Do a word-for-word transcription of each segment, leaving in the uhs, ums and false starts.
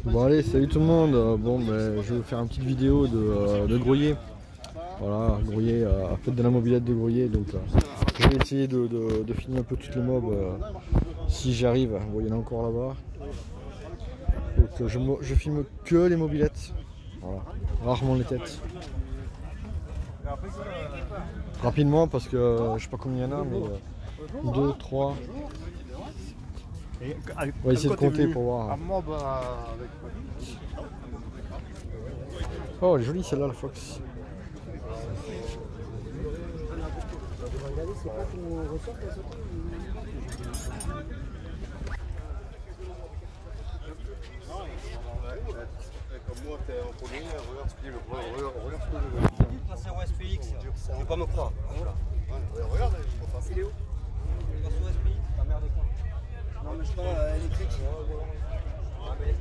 Bon allez, salut tout le monde. Bon ben je vais vous faire une petite vidéo de, euh, de Grouillé. Voilà, Grouillé, euh, fête de la mobilette de Grouillé. Donc euh, je vais essayer de, de, de filmer un peu toutes les mobs euh, si j'y arrive. Bon, il y en a encore là-bas. Donc euh, je, je filme que les mobilettes. Voilà, rarement les têtes. Rapidement parce que euh, je sais pas combien il y en a, mais euh, deux, trois. On va essayer de compter pour voir. Oh, elle est jolie celle-là, la Fox. Comme moi, t'es en premier, regarde ce que je veux. C'est au S P X, je vais pas me croire. Regarde, je crois pas. Il est où? Je passe au S P X, ta merde est con. Non, mais je sais pas, électrique. Ah, mais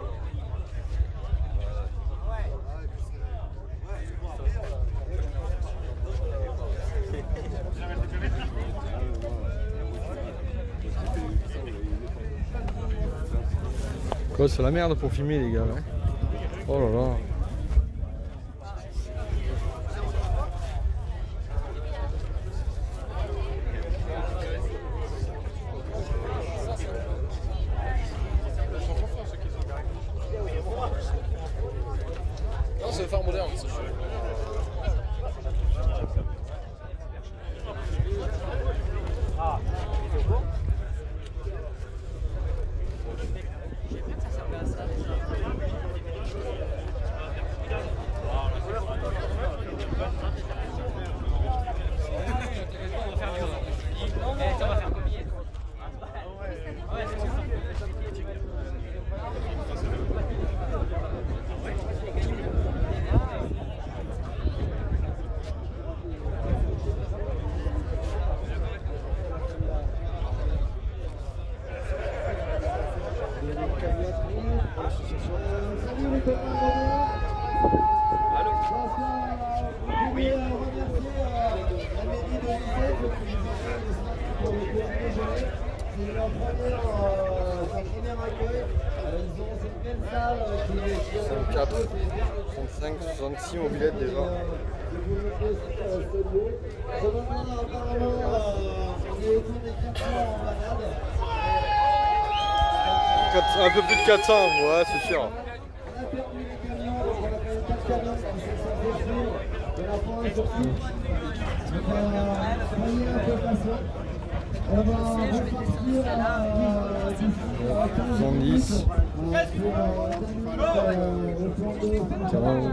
Quoi, c'est la merde pour filmer les gars. Hein. Oh là là. Non, c'est le phare moderne, ça. Ah, soixante-quatre, soixante-cinq, soixante-six mobilettes déjà. Un peu plus de quatre cents, ouais, c'est sûr. soixante-dix, quarante.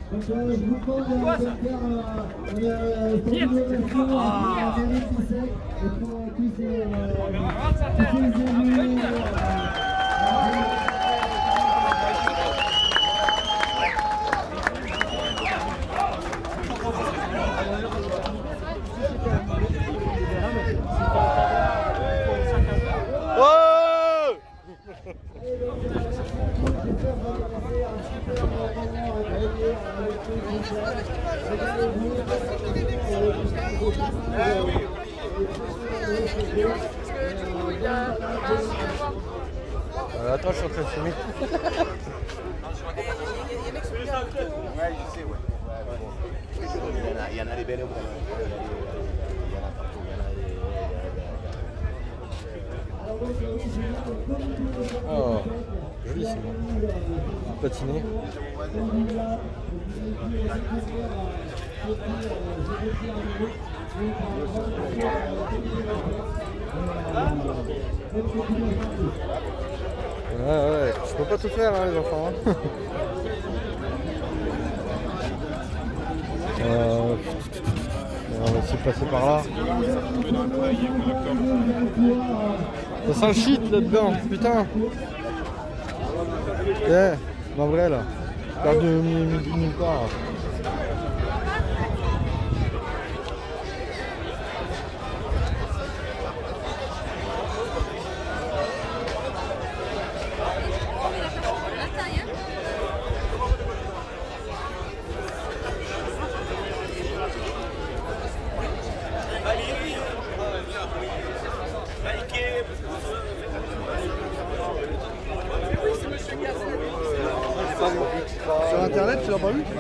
Euh, attends, je suis en train de filmer. Ouais, je sais, ouais. Il y en a, il y en a des belles. Il y en a partout. Oh, joli celle-là. Patiné. Ouais, ouais, je peux pas tout faire hein, les enfants. Hein. euh... On va essayer de passer par là. Ça sent le shit là-dedans, putain. Eh, yeah, ma vraie là. Perdu nulle part. Oui, c'est Monsieur Gaz. Sur internet, tu l'as pas vu?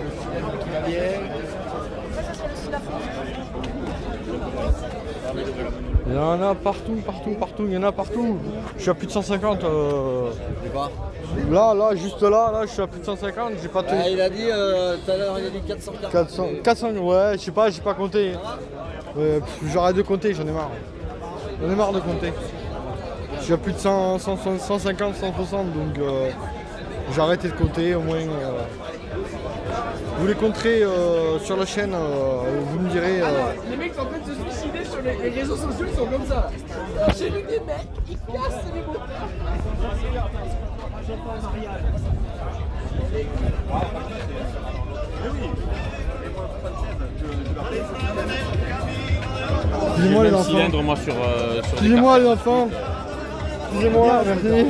Il y en a partout, partout, partout, il y en a partout. Je suis à plus de cent cinquante. Euh... Là, là, juste là, là, je suis à plus de cent cinquante. J'ai pas Ah, il a dit euh, tout à l'heure, il a dit quatre cent quarante. quatre cents, quatre cents, ouais, je sais pas, j'ai pas compté. Euh, J'arrête de compter, j'en ai marre. J'en ai marre de compter. Je suis à plus de cent, cent, cent cinquante, cent soixante, donc euh, j'ai arrêté de compter au moins. Euh... Vous les compterez euh, sur la chaîne, euh, vous me direz. Euh... Alors, les mecs sont en train de se suicider sur les, les réseaux sociaux, ils sont comme ça. Alors, j'ai vu des mecs, ils cassent les moteurs. Excusez-moi les enfants. Cylindre, moi, sur, euh, sur Excusez-moi les enfants. Excusez-moi, merci.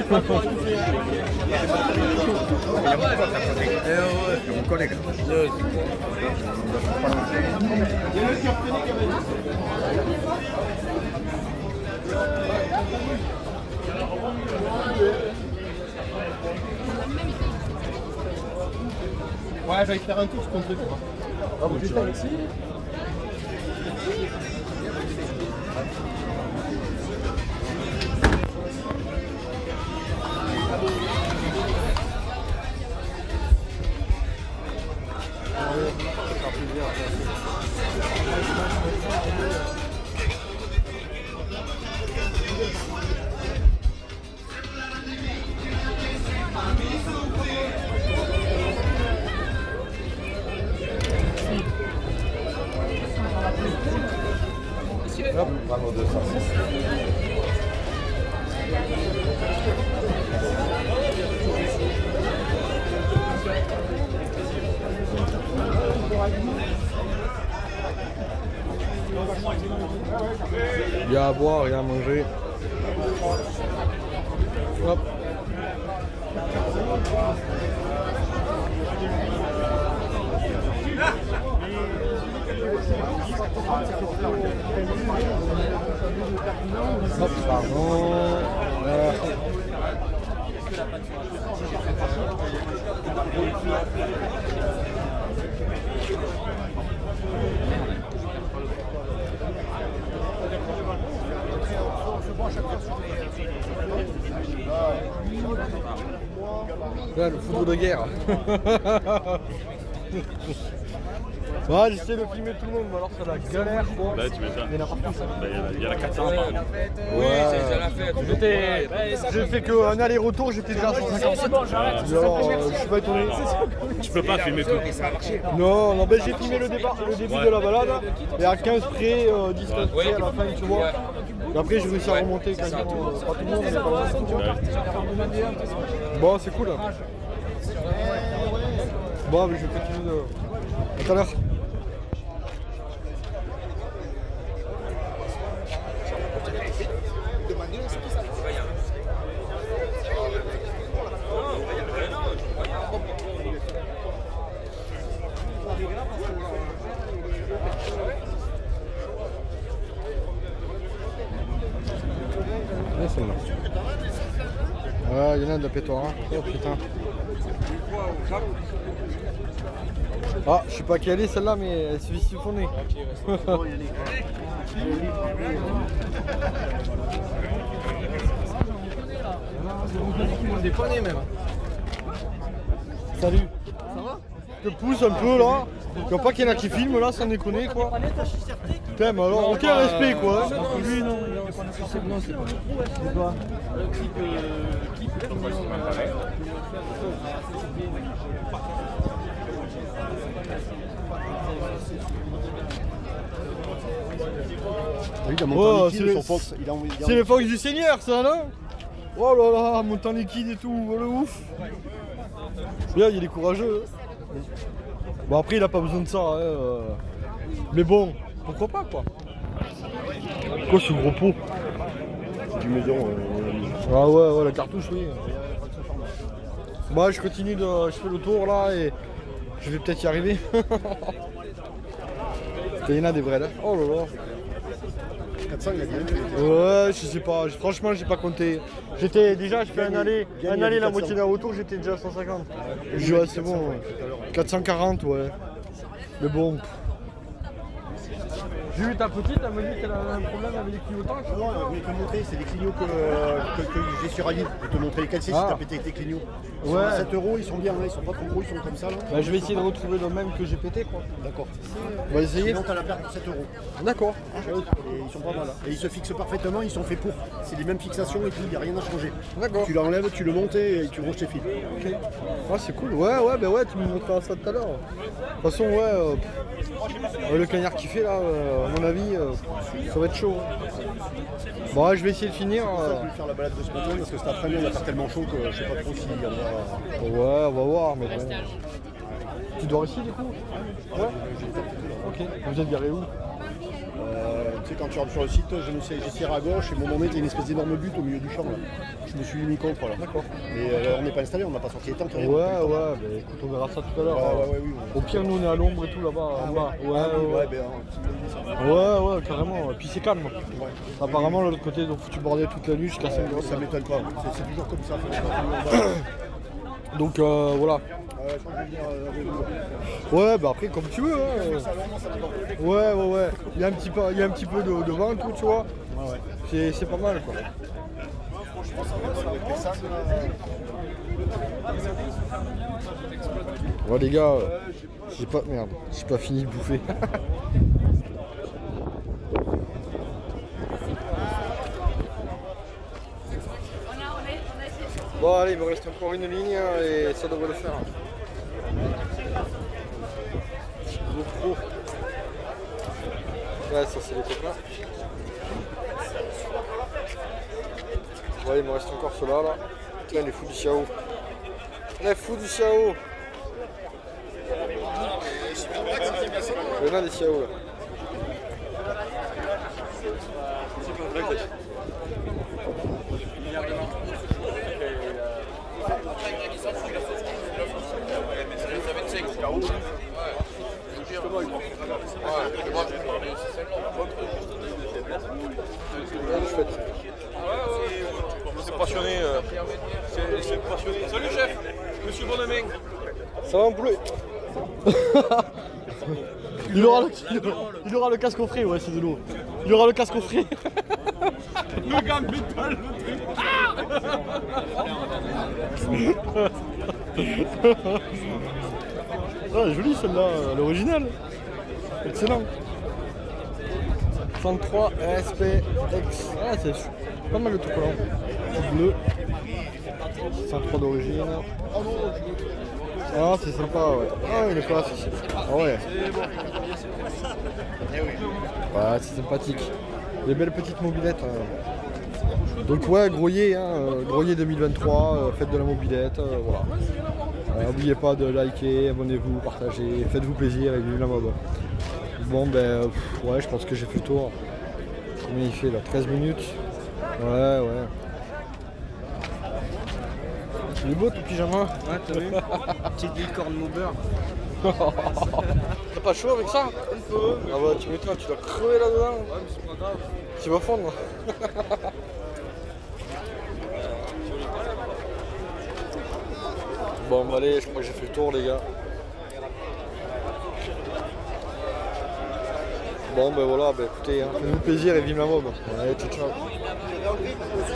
Mon collègue. Ouais, j'allais faire un tour sur ton truc. Ah, bon, tu vas ici. Hop, prendre deux cents. Il y a à boire, il y a à manger. Hop. Hop, pardon. Voilà. Là, le foudre de guerre. Ouais, j'essaie de filmer tout le monde, mais alors c'est la galère quoi. Bah, tu m'étonnes. Il y en a partout ça. Bah, il y en a- il y en a quatre cents par exemple. Oui, c'est déjà la fête. J'étais. J'ai fait qu'un aller-retour, j'étais déjà à cent cinquante. Alors, euh, je suis pas étonné. Tu peux pas filmer tout. Non, non, ben j'ai filmé le, départ, le début de la balade. Et à quinze près, euh, dix quinze près à la fin, tu vois. Et après, j'ai réussi à remonter quasiment. euh, Pas tout le monde, mais pas loin. Bon, c'est cool. Bon, mais je vais continuer de. À tout à l'heure. Ouais, celle-là. Ouais, il y en a de la pétoire. Hein. Oh putain. Ah, je sais pas quelle est celle-là, mais elle se fait siphonner. Salut. Ça va? Je te pousse un peu là. Je vois pas qu'il y en a qui filment là, sans déconner quoi. Putain, mais alors aucun respect quoi. Lui non. Non, c'est pas. C'est quoi? Oui, il a monté Oh, en liquide, c'est son Fox. Il a envoyé- il a C'est les Fox du Seigneur ça non? Oh là là, montant liquide et tout, oh, le ouf. Regarde, il est courageux. hein. Bon après il a pas besoin de ça, hein, euh. mais bon, pourquoi pas quoi. Quoi ce gros pot? C'est du maison. euh, Ah ouais, ouais, la cartouche oui. Bah je continue, de, je fais le tour là et je vais peut-être y arriver. Il y en a des vrais là. Oh là là. quatre cents, il a dit. Ouais, je sais pas, franchement j'ai pas compté. J'étais déjà, je fais un aller, Gagne, un il y a aller du la quatre cents. moitié d'un retour, j'étais déjà à cent cinquante. Je dis ouais c'est bon, ouais. quatre cent quarante ouais. Mais bon. J'ai vu ta petite, elle m'a dit qu'elle avait un problème avec les clignotants. Non, je voulais te montrer, c'est des clignots que, que, que j'ai sur Ali. Je vais te montrer lesquels c'est Ah. si t'as pété tes clignots. Ils Ouais. sont à sept euros, ils sont bien, hein, ils sont pas trop gros, ils sont comme ça là. Bah je vais essayer de retrouver le même que j'ai pété quoi. D'accord. On va essayer. Sinon t'as la paire pour sept euros. D'accord. Et ils sont pas mal. Hein. Et ils se fixent parfaitement, ils sont faits pour. C'est les mêmes fixations et tout, il n'y a rien à changer. D'accord. Tu l'enlèves, tu le montes et tu ranges tes fils. Ok. Ah c'est cool. Ouais ouais bah ouais tu me montreras ça tout à l'heure. De toute façon ouais euh, pff, euh, le cagnard qui fait là, euh, à mon avis, euh, ça va être chaud. Bon ouais, je vais essayer de finir. Ça, euh. je vais faire la balade de ce matin parce que cet après-midi on va faire tellement chaud que je sais pas trop s'il y en a. Ouais on va voir mais bon. Tu dors ici du coup? Ouais. Ok. Vous êtes garé où? Euh, tu sais, quand tu rentres sur le site, je me suis j'essaie à gauche et mon moment, il y a une espèce d'énorme butte au milieu du champ là. Je me suis mis contre là. D'accord. Mais euh, on n'est pas installé, on n'a pas sorti les tentes. Ouais rien. ouais bah écoute on verra ça tout à l'heure. Ouais, ouais, ouais, oui, Au pire nous on est à l'ombre et tout là-bas Ah, en bas. ouais. Ouais Ah, oui, ouais. ouais, ben, un petit peu ça. Ouais, ouais, carrément. Et puis c'est calme. Ouais. Apparemment, de l'autre côté, ils ont foutu bordel toute la nuit jusqu'à cinq Euh, heures. ça m'étonne pas, c'est c'est toujours comme ça. faut pas tout le monde. Donc euh, voilà. Euh, je crois que je vais venir euh, avec vous. Ouais, bah après, comme tu veux. Hein. Ça, vraiment, ça dépend. Ouais, ouais, ouais. Il y a un petit peu, il y a un petit peu de, de vent et tout, tu vois. Ouais, ouais. C'est c'est pas mal, quoi. Ouais, les gars, euh, j'ai pas. Merde, j'ai pas fini de bouffer. Bon allez, il me reste encore une ligne hein, et ça devrait le faire. GoPro. Ouais, ça c'est les copains. Ouais, il me reste encore ceux-là là. Putain, les fous du Xiao. Les fous du Xiao. Il y en a des Xiao là. C'est passionné. euh, c'est- C'est passionné. Salut chef, monsieur Bonhomme. Ça va mon poulet. il, aura le, il, aura, il aura le casque au frais, ouais c'est de l'eau. Il aura le casque au frais. Le gars métal, le truc. Ah, jolie celle-là, l'original. Excellent. trente-trois S P X. Ah, c'est pas mal le tout collant. Bleu. cent trois d'origine. Ah, c'est sympa, ouais. Ah, il est place ici. Ah, ouais. Ouais, c'est sympathique. Des belles petites mobilettes. hein. Donc, ouais, Groyer, hein, euh, Groyer deux mille vingt-trois, euh, fête de la mobilette, euh, voilà. N'oubliez pas de liker, abonnez-vous, partagez, faites-vous plaisir et vive la mob. Bon ben pff, ouais je pense que j'ai fait le tour. Combien il fait là? treize minutes. Ouais ouais. Il est beau ton pyjama. Ouais, t'as vu? Petite licorne mover. T'as pas chaud avec ça? Un peu. Ah bah tu m'étonnes, tu dois crever là-dedans. Ouais, mais c'est pas grave. Tu vas fondre. Bon bah allez, je crois que j'ai fait le tour les gars. Bon ben voilà, ben écoutez, hein, faites-vous plaisir et vive la mob. Ouais, ciao ciao.